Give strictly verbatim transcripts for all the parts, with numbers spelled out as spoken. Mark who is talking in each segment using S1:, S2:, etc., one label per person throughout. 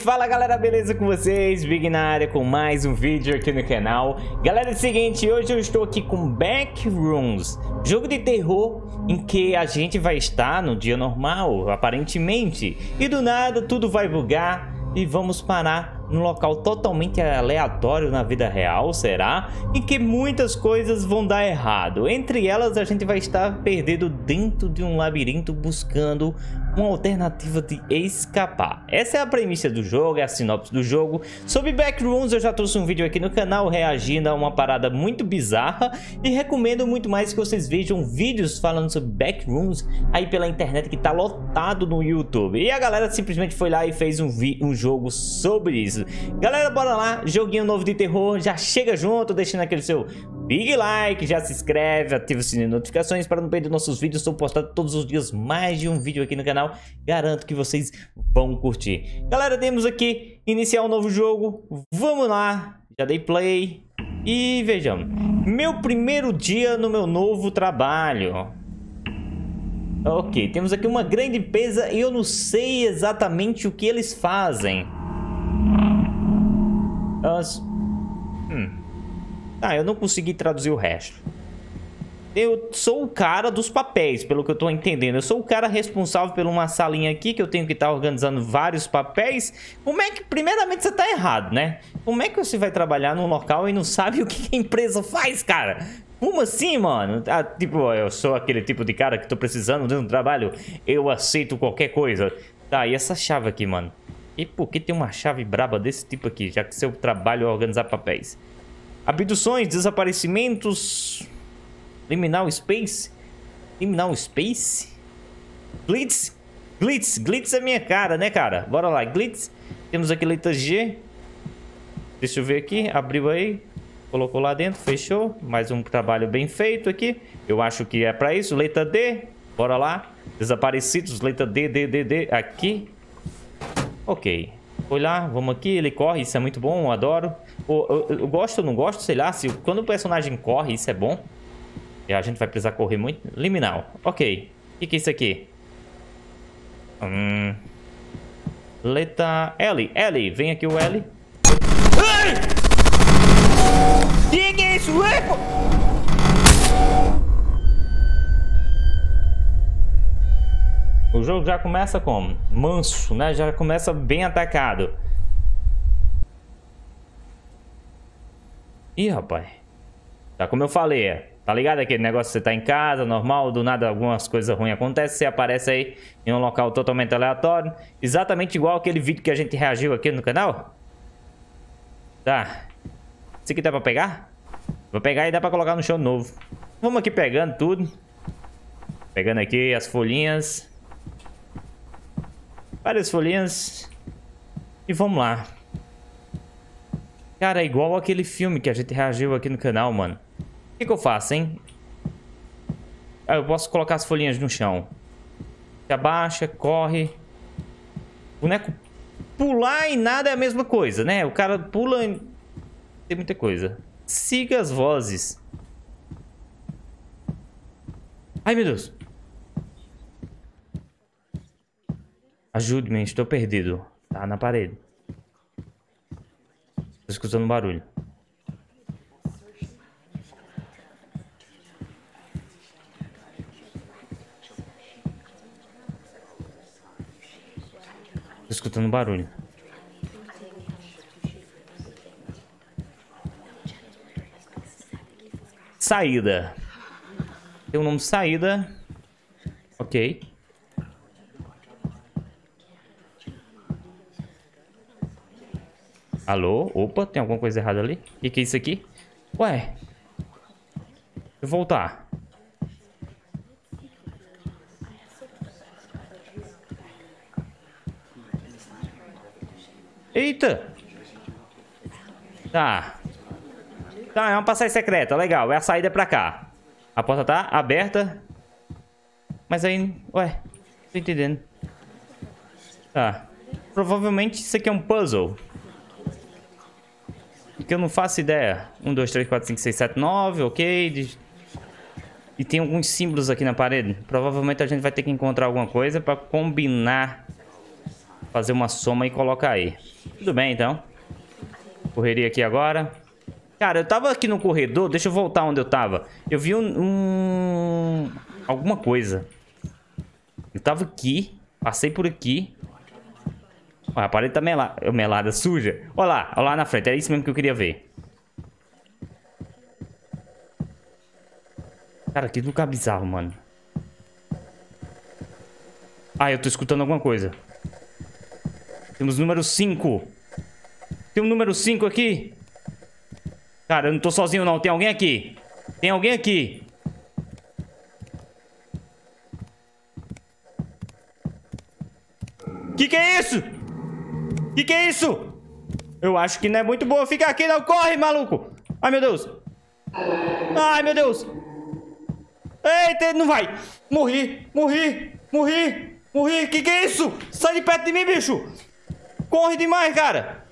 S1: fala galera, beleza com vocês? Big na área com mais um vídeo aqui no canal. Galera, é o seguinte, hoje eu estou aqui com Backrooms, jogo de terror em que a gente vai estar no dia normal, aparentemente, e do nada tudo vai bugar e vamos parar num local totalmente aleatório na vida real, será? Em que muitas coisas vão dar errado. Entre elas, a gente vai estar perdido dentro de um labirinto buscando uma alternativa de escapar. Essa é a premissa do jogo, é a sinopse do jogo. Sobre Backrooms, eu já trouxe um vídeo aqui no canal reagindo a uma parada muito bizarra e recomendo muito mais que vocês vejam vídeos falando sobre Backrooms aí pela internet, que tá lotado no YouTube. E a galera simplesmente foi lá e fez um, vi um jogo sobre isso. Galera, bora lá, joguinho novo de terror, já chega junto, deixando aquele seu big like, já se inscreve, ativa o sininho de notificações para não perder nossos vídeos. Estou postando todos os dias mais de um vídeo aqui no canal, garanto que vocês vão curtir. Galera, temos aqui iniciar um novo jogo, vamos lá, já dei play e vejamos. Meu primeiro dia no meu novo trabalho. Ok, temos aqui uma grande empresa e eu não sei exatamente o que eles fazem. As... Hum. Ah, eu não consegui traduzir o resto. Eu sou o cara dos papéis, pelo que eu tô entendendo. Eu sou o cara responsável por uma salinha aqui que eu tenho que estar organizando vários papéis. Como é que... Primeiramente, você tá errado, né? Como é que você vai trabalhar num local e não sabe o que a empresa faz, cara? Como assim, mano? Ah, tipo, eu sou aquele tipo de cara que tô precisando de um trabalho. Eu aceito qualquer coisa. Tá, e essa chave aqui, mano? E por que tem uma chave braba desse tipo aqui, já que seu trabalho é organizar papéis? Abduções, desaparecimentos... Liminal Space? Liminal Space? Glitz? Glitz? Glitz é minha cara, né, cara? Bora lá, Glitz. Temos aqui letra G. Deixa eu ver aqui, abriu aí. Colocou lá dentro, fechou. Mais um trabalho bem feito aqui. Eu acho que é pra isso. Letra D, bora lá. Desaparecidos, letra D, D, D, D. Aqui. Ok, foi lá, vamos aqui, ele corre, isso é muito bom, eu adoro. Eu, eu, eu gosto ou não gosto, sei lá, se quando o personagem corre, isso é bom. E a gente vai precisar correr muito. Liminal, ok. O que, que é isso aqui? Hum... Letra L, L, vem aqui o L. Ai! Que que é isso? Epa! O jogo já começa como? Manso, né? Já começa bem atacado. Ih, rapaz. Tá como eu falei. Tá ligado aquele negócio? Você tá em casa, normal, do nada algumas coisas ruins acontecem. Você aparece aí em um local totalmente aleatório. Exatamente igual aquele vídeo que a gente reagiu aqui no canal. Tá. Isso aqui dá pra pegar? Vou pegar e dá pra colocar no chão novo. Vamos aqui pegando tudo. Pegando aqui as folhinhas. Várias folhinhas. E vamos lá. Cara, é igual aquele filme que a gente reagiu aqui no canal, mano. O que que eu faço, hein? Ah, eu posso colocar as folhinhas no chão. Se abaixa, corre. O boneco pular e nada é a mesma coisa, né? O cara pula e... Tem muita coisa. Siga as vozes. Ai, meu Deus. Ajude-me, estou perdido. Tá na parede. Estou escutando barulho. Estou escutando barulho. Saída. Tem um nome de saída. Ok. Alô? Opa, tem alguma coisa errada ali? O que, que é isso aqui? Ué. Deixa eu voltar. Eita! Tá. Tá, é uma passagem secreta, legal. É a saída pra cá. A porta tá aberta. Mas aí... Ué, tô entendendo. Tá. Provavelmente isso aqui é um puzzle. Que eu não faço ideia. um, dois, três, quatro, cinco, seis, sete, nove, ok. E tem alguns símbolos aqui na parede. Provavelmente a gente vai ter que encontrar alguma coisa para combinar fazer uma soma e colocar aí. Tudo bem, então. Correria aqui agora. Cara, eu tava aqui no corredor. Deixa eu voltar onde eu tava. Eu vi um... um... alguma coisa. Eu tava aqui. Passei por aqui. Olha, a parede tá melada, melada, suja. Olha lá, olha lá na frente. É isso mesmo que eu queria ver. Cara, que lugar bizarro, mano. Ah, eu tô escutando alguma coisa. Temos número cinco. Tem um número cinco aqui. Cara, eu não tô sozinho não. Tem alguém aqui. Tem alguém aqui. Que que é isso? Que que é isso? Eu acho que não é muito bom ficar aqui não. Corre, maluco. Ai, meu Deus. Ai, meu Deus. Eita, não vai. Morri, morri, morri, morri. Que que é isso? Sai de perto de mim, bicho. Corre demais, cara.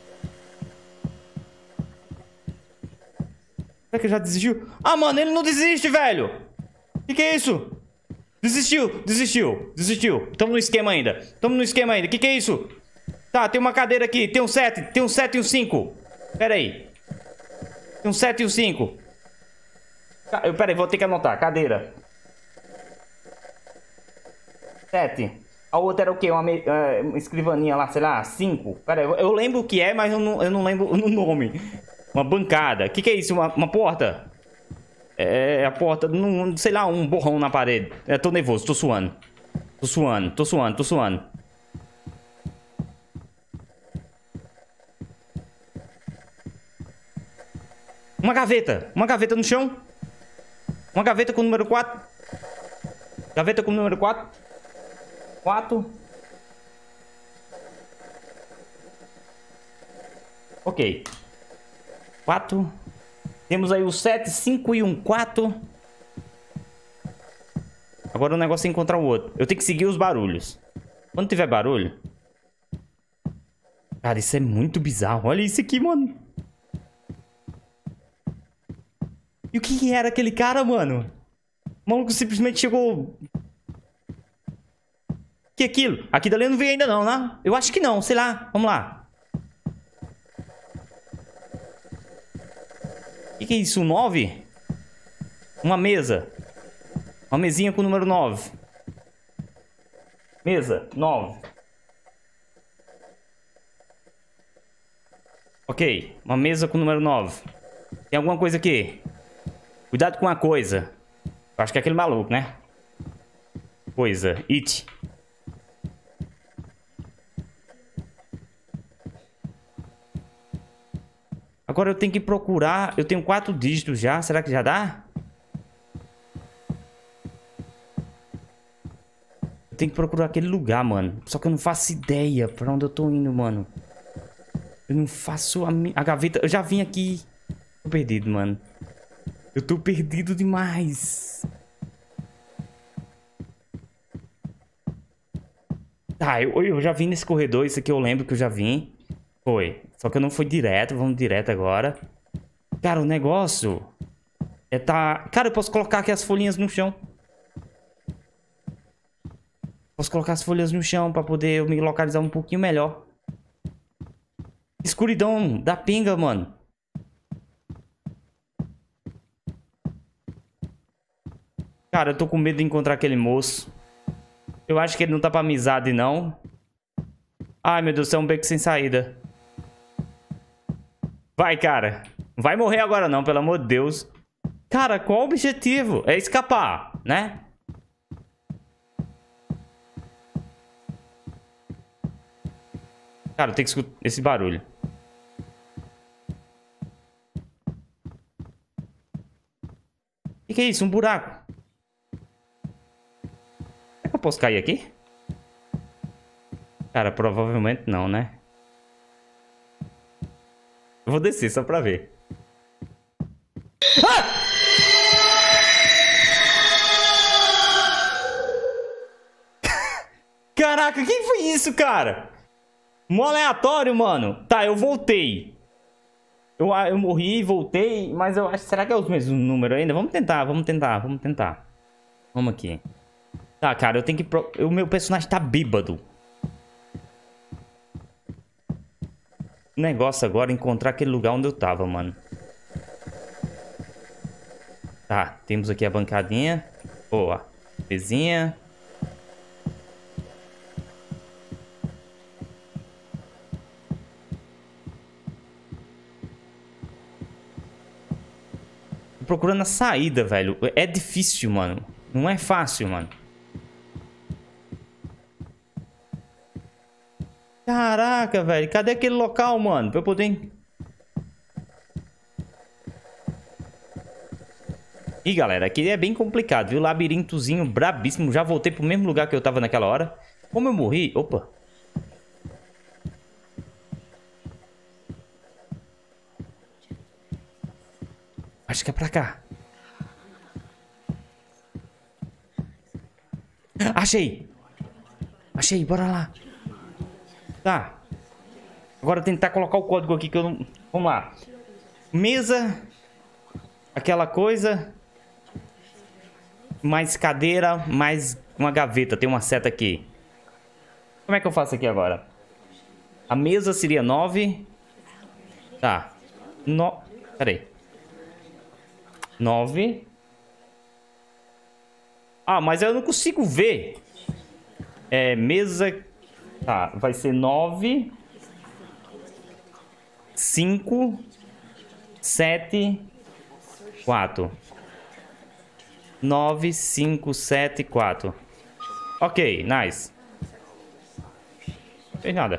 S1: Será que já desistiu? Ah, mano, ele não desiste, velho. Que que é isso? Desistiu, desistiu, desistiu. Tamo no esquema ainda. Tamo no esquema ainda. Que que é isso? Tá, tem uma cadeira aqui. Tem um sete, tem um sete e um cinco. Pera aí. Tem um sete e um cinco. Pera aí, vou ter que anotar. Cadeira. sete. A outra era o quê? Uma, uh, uma escrivaninha lá, sei lá, cinco. Pera aí, eu lembro o que é, mas eu não, eu não lembro o nome. Uma bancada. O que que é isso? Uma, uma porta? É a porta, não, sei lá, um borrão na parede. Eu tô nervoso, tô suando. Tô suando, tô suando, tô suando. Uma gaveta, uma gaveta no chão. Uma gaveta com o número quatro. Gaveta com o número quatro. quatro. Ok. quatro. Temos aí o sete, cinco e um quatro. Agora o negócio é encontrar o outro. Eu tenho que seguir os barulhos. Quando tiver barulho... Cara, isso é muito bizarro. Olha isso aqui, mano. E o que que era aquele cara, mano? O maluco simplesmente chegou... Que é aquilo? Aqui dali eu não vi ainda não, né? Eu acho que não, sei lá. Vamos lá. O que que é isso? nove? Uma mesa. Uma mesinha com o número nove. Mesa, nove. Ok, uma mesa com o número nove. Tem alguma coisa aqui? Cuidado com a coisa. Eu acho que é aquele maluco, né? Coisa, it. Agora eu tenho que procurar. Eu tenho quatro dígitos já. Será que já dá? Eu tenho que procurar aquele lugar, mano. Só que eu não faço ideia pra onde eu tô indo, mano. Eu não faço a, a gaveta. Eu já vim aqui. Tô perdido, mano. Eu tô perdido demais. Tá, eu, eu já vim nesse corredor. Isso aqui eu lembro que eu já vim. Foi. Só que eu não fui direto. Vamos direto agora. Cara, o negócio é tá... Cara, eu posso colocar aqui as folhinhas no chão. Posso colocar as folhas no chão pra poder eu me localizar um pouquinho melhor. Escuridão da pinga, mano. Cara, eu tô com medo de encontrar aquele moço. Eu acho que ele não tá pra amizade, não. Ai, meu Deus, é um beco sem saída. Vai, cara. Não vai morrer agora não, pelo amor de Deus. Cara, qual o objetivo? É escapar, né? Cara, eu tenho que escutar esse barulho. O que, que é isso? Um buraco. Será que eu posso cair aqui? Cara, provavelmente não, né? Eu vou descer só pra ver. Ah! Caraca, quem foi isso, cara? Mó aleatório, mano. Tá, eu voltei. Eu, eu morri, voltei. Mas eu acho... Será que é os mesmos números ainda? Vamos tentar, vamos tentar, vamos tentar. Vamos aqui. Tá, cara, eu tenho que... Pro... O meu personagem tá bêbado. O negócio agora é encontrar aquele lugar onde eu tava, mano. Tá, temos aqui a bancadinha. Boa. Mesinha. Tô procurando a saída, velho. É difícil, mano. Não é fácil, mano. Caraca, velho. Cadê aquele local, mano? Pra eu poder... Ih, galera, aqui é bem complicado, viu? Labirintozinho brabíssimo. Já voltei pro mesmo lugar que eu tava naquela hora. Como eu morri... Opa. Acho que é pra cá. Achei. Achei, bora lá. Tá. Agora tentar colocar o código aqui que eu não... Vamos lá. Mesa. Aquela coisa. Mais cadeira, mais uma gaveta. Tem uma seta aqui. Como é que eu faço aqui agora? A mesa seria nove. Tá. No... Pera aí. nove. Ah, mas eu não consigo ver. É, mesa... Tá, vai ser nove. cinco. sete. quatro. nove, cinco, sete, quatro. Ok, nice. Não fez nada.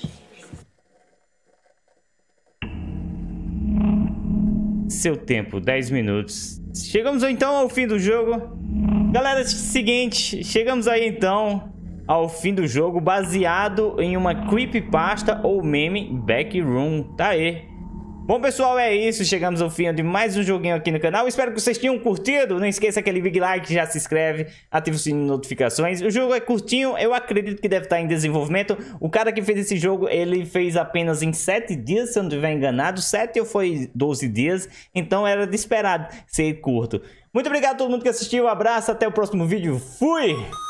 S1: Seu tempo, dez minutos. Chegamos então ao fim do jogo. Galera, seguinte, chegamos aí então ao fim do jogo, baseado em uma creepypasta ou meme Backroom. Tá aí. Bom, pessoal, é isso. Chegamos ao fim de mais um joguinho aqui no canal. Espero que vocês tenham curtido. Não esqueça aquele big like, já se inscreve, ativa o sininho de notificações. O jogo é curtinho, eu acredito que deve estar em desenvolvimento. O cara que fez esse jogo, ele fez apenas em sete dias, se eu não estiver enganado. sete ou foi doze dias, então era de esperado ser curto. Muito obrigado a todo mundo que assistiu. Um abraço, até o próximo vídeo. Fui!